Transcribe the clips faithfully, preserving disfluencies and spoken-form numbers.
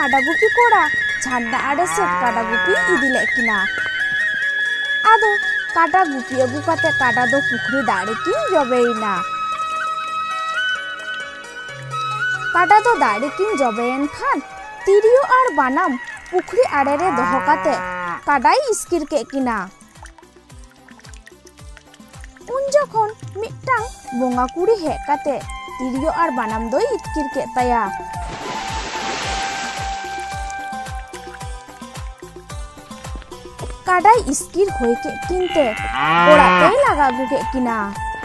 काडा गुपी कोड़ा झंडा आड़े से काडा गुपी इदी लेकिना आदो काडा गुपी अगु काते काडा दो पुखरी दाड़े किन जबेइना काडा दो दाड़े किन जबेन खान तिरियो और बानाम पुखरी आड़े रे दोहो काते काडाई इस्किर के किना उन जखन मिट्टांग बोंगा कुड़ी हे काते तिरियो और बानाम दो इतकिर के तया काडाई इस्किर होय के किनते ओड़ाते लगा गु के किना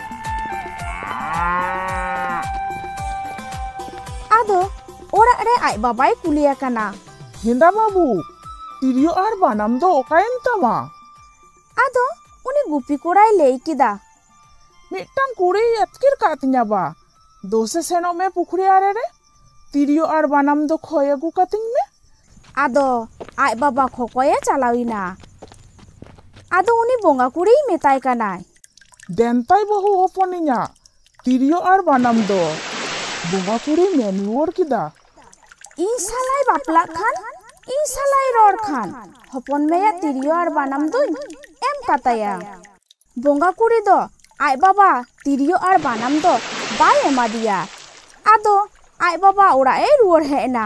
आदो ओड़ा रे आय बाबाई कुलिया कना हिंदा बाबू तिरियो और बानाम दो ओकायन तमा आदो उनी गुपी कोड़ाई लेई किदा मिट्टांग कुड़ी अतकिर कातिnya बा दोसे सेनो में पुखरी आरे रे तिरियो और बानाम दो खोय अगु कातिंग में आदो आय बाबा खोकोये चलाविना आदो उनी बोंगा कुड़ी मेताय कानाय देनताय बहु होपनिया तिरियो और बानाम दो बोंगा कुड़ी मेनुवर किदा इन सालाय बापला खान इन सालाय रोड खान हपन मेया तिरियो और बानाम दो एम काताया बोंगा कुड़ी दो आय बाबा तिरियो और बानाम दो बाय एमा दिया आदो आय बाबा ओड़ा ए रुवर हेना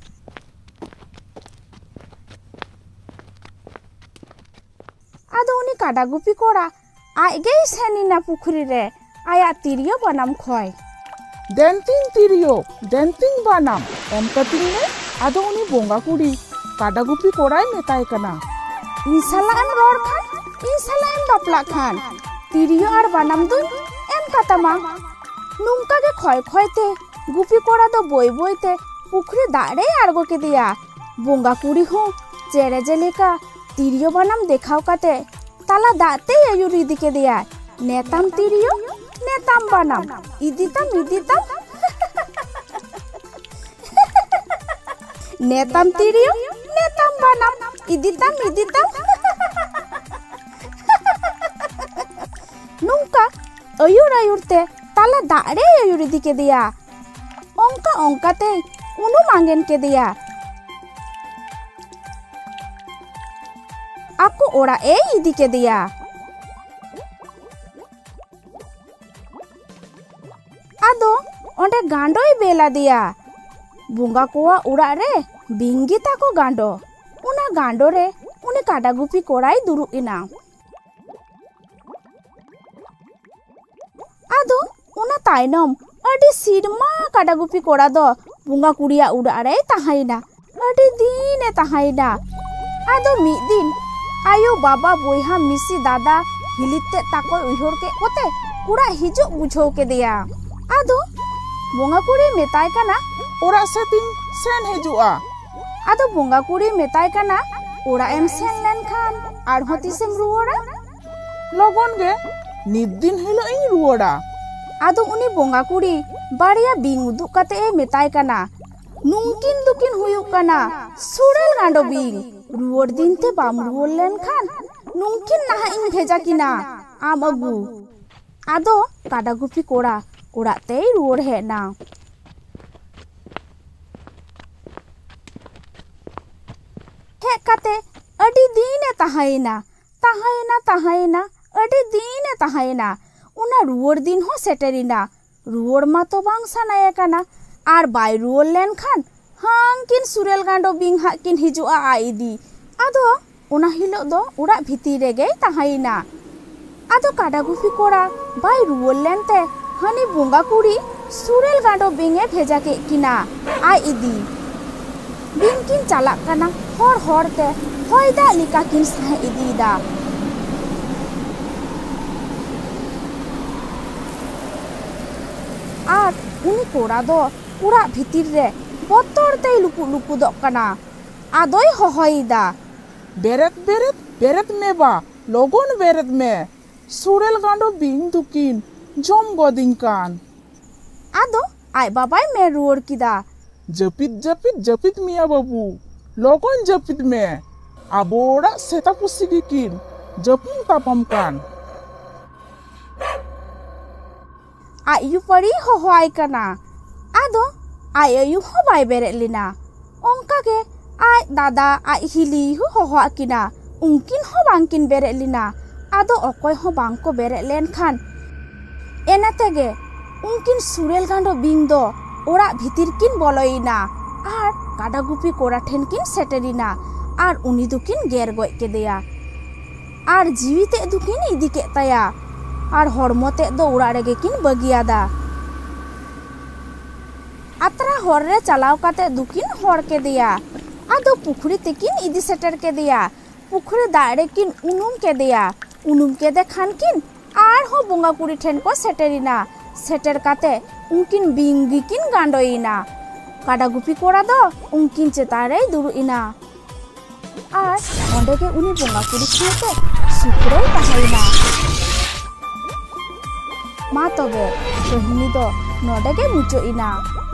आदो उनी काडा गुपी कोड़ा आय गई सेनिना पुखरी रे आया तिरियो बानाम खोय देनतिंग तिरियो देनतिंग बानाम एम कतिंग में आदो उनी बोंगा कुड़ी काडा गुपी कोड़ाई मेताय कना इंसाला एम रोड खान इंसाला एम बापला खान तिरियो और बानाम दो एम कातामा नुंका के खोय खोयते गुपी कोड़ा दो बोई बोईते पुखरी दाड़े आड़गो के दिया बोंगा कुड़ी हो चेरे जेलेका तिरियो बानाम देखाव काते ताला दाते आयुरी दिके दिया नेताम तिरियो नेताम बानाम इदिताम इदिताम नेताम तिरियो नेताम बानाम इदिताम इदिताम नुंका आयुर आयुरते ताला दाड़े आयुरी दिके दिया ओंका ओंकाते उनु मांगेन के दिया आपको ओड़ा ए इदी के दिया आदो ओंडे गांडोई बेला दिया बुंगा कोआ उड़ा रे बिंगी ताको गांडो उना गांडो रे उनी काडा गुपी कोड़ाई दुरु इना आदो उना ताइनम अडी सिरमा काडा गुपी कोड़ा दो बुंगा कुड़िया उड़ा रे ताहाइना अडी दीने ताहाइना आदो मी दिन आयो बाबा बोहा मिसी दादा हिलिते ताको उहर के कोते कुड़ा हिजो बुझो के दिया आदो बोंगा कुड़ी मेताय काना ओड़ा से तिंग सेन हेजुआ आदो बोंगा कुड़ी मेताय काना ओड़ा एम सेन लेन खान आर हतिसेम रुवड़ा लगन गे निद दिन हिलो इन रुवड़ा आदो उनी बोंगा कुड़ी बाड़िया बिंग उदु काते ए मेताय काना नुंकिन दुकिन हुयु काना सुड़ेल गांडो बिंग रुवर दिन ते बाम रुवर लेन खान नुंकिन नहा इन भेजा किना आम अगु आदो काडा गुपी कोड़ा ओड़ा ते रुवर हेना हे काते अडी दीने ताहाइना ताहाइना ताहाइना अडी दीने ताहाइना उना रुवर दिन हो सेटेरिना रुवर मा तो बांग सानाया काना आर बाय रुवर लेन खान हां किन सुरेल गांडो बिंग हा किन हिजुआ आईदी आदो उना हिलो दो उड़ा भीती रेगे ताहाइना आदो काडा गुपी कोड़ा बाय रुवर लेनते हनी बुंगा कुड़ी सुरेल गांडो बिंगे भेजा के किना आईदी बिंग किन चाला काना हर हरते होयदा लिका किन सह इदीदा आर उनी कोड़ा दो उड़ा भीतिर रे बतर ते लुकु लुकु दो कना आदोय होहोइदा बेरत बेरत बेरत में बा लोगोन बेरत में सुरेल गांडो बिंग दुकिन जम गोदिन कान आदो आय बाबाय में रुवर किदा जपित जपित जपित मिया बाबू लोगोन जपित में आबोड़ा सेता पुसी किन जपुन तापम कान आयु पड़ी होहोय कना आदो आयु हो बाय बेरे लिना ओंका ᱚᱱᱠᱟᱜᱮ ᱟᱡ ᱫᱟᱫᱟ ᱟᱡ ᱦᱤᱞᱤ ᱦᱚᱸ ᱦᱚᱦᱚ ᱟᱹᱠᱤᱱᱟ, ᱩᱱᱠᱤᱱ ᱦᱚᱸ ᱵᱟᱝᱠᱤन ᱵᱮᱨᱮᱫ ᱞᱮᱱᱟ᱾ ᱟᱫᱚ ᱚᱠᱚᱭ ᱦᱚᱸ ᱵᱟᱝᱠᱚ ᱵᱮᱨᱮᱫ ᱞᱮᱱᱠᱷᱟᱱ ᱮᱱᱟ ᱛᱮᱜᱮ ᱩᱱᱠᱤᱱ ᱥᱩᱨᱮᱞ ᱜᱟᱸᱰᱚ ᱵᱤᱧ ᱫᱚ ᱚᱲᱟᱜ ᱵᱷᱤᱛᱤᱨ ᱠᱤᱱ ᱵᱚᱞᱚᱭᱮᱱᱟ ᱟᱨ ᱠᱟᱰᱟ ᱜᱩᱯᱤ ᱠᱚᱲᱟ ᱴᱷᱮᱱ ᱠᱤᱱ ᱥᱮᱴᱮᱨᱮᱱᱟ ᱟᱨ ᱩᱱᱤ ᱫᱚᱠᱤᱱ ᱜᱮᱨ ᱜᱚᱡ ᱠᱮᱫᱮᱭᱟ ᱟᱨ ᱡᱤᱣᱤ ᱛᱮᱫ ᱫᱚᱠᱤᱱ ᱤᱫᱤ ᱠᱮᱫ ᱛᱟᱭᱟ ᱟᱨ ᱦᱚᱲᱢᱚ ᱛᱮᱫ ᱫᱚ ᱚᱲᱟᱜ ᱨᱮᱜᱮ ᱠᱤᱱ ᱵᱟᱹᱜᱤᱭᱟᱫᱟ᱾ ᱟᱛᱨᱟ ᱦᱚᱨ ᱨᱮ ᱪᱟᱞᱟᱣ ᱠᱟᱛᱮ ᱫᱚᱠᱤᱱ ᱦᱚᱲ ᱠᱮᱫᱮᱭᱟ᱾ ᱟᱫᱚ ᱯᱩᱠᱷᱨᱤ ᱛᱮᱠᱤᱱ ᱤᱫᱤ ᱥᱮᱴᱮᱨ ᱠᱮᱫᱮᱭᱟ᱾ ᱯᱩᱠᱷᱨᱤ ᱫᱟᱜ ᱨᱮᱠᱤᱱ ᱩᱱᱩᱢ ᱠᱮᱫᱮᱭᱟ᱾ ᱩᱱᱩᱢ ᱠᱮᱫᱮ ᱠᱷᱟᱱ ᱠᱤᱱ ᱟᱨᱦᱚᱸ ᱵᱚᱸᱜᱟ ᱠᱩᱲᱤ ᱴᱷᱮᱱ ᱠᱚ ᱥᱮᱴᱮᱨᱮᱱᱟ᱾ ᱥᱮᱴᱮᱨ ᱠᱟᱛᱮ ᱩᱱᱠᱤᱱ ᱵᱤᱧ ᱜᱮᱠᱤᱱ ᱜᱟᱸᱰᱚᱭᱮᱱᱟ᱾ ᱠᱟᱰᱟ ᱜᱩᱯᱤ ᱠᱚᱲᱟ ᱫᱚ ᱩᱱᱠᱤᱱ ᱪᱮᱛᱟᱱ ᱨᱮᱭ ᱫᱩᱲᱩᱵ ᱮᱱᱟ ᱟᱨ ᱚᱸᱰᱮ ᱜᱮ ᱩᱱᱤ ᱵᱚᱸᱜᱟ ᱠᱩᱲᱤ ᱥᱟᱶᱛᱮ ᱥᱩᱠ ᱨᱮᱭ ᱛᱟᱦᱮᱸᱭᱮᱱᱟ᱾ ᱢᱟ ᱛᱚᱵᱮ ᱠᱟᱹᱦᱱᱤ ᱫᱚ ᱱᱚᱰᱮ ᱜᱮ ᱢᱩᱪᱟᱹᱫ ᱮᱱᱟ।